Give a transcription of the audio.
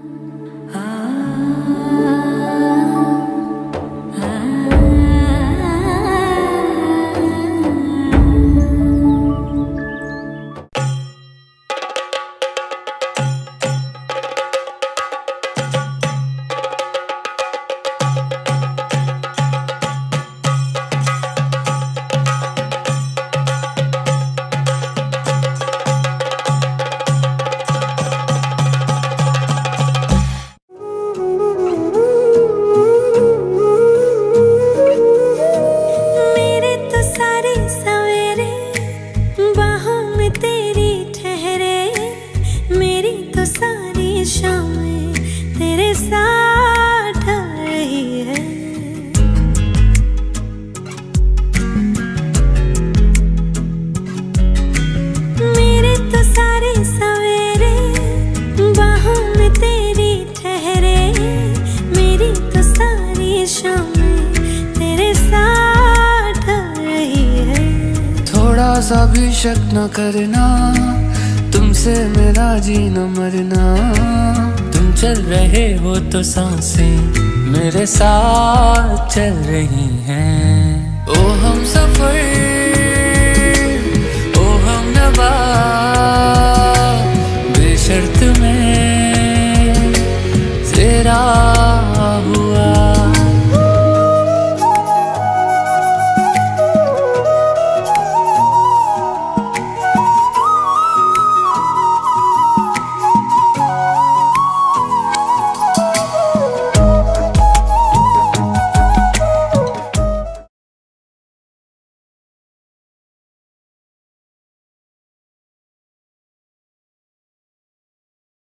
सा भी शक न करना, तुमसे मेरा जीना मरना। तुम चल रहे हो तो सांसें मेरे साथ चल रही हैं। ओ हम सफर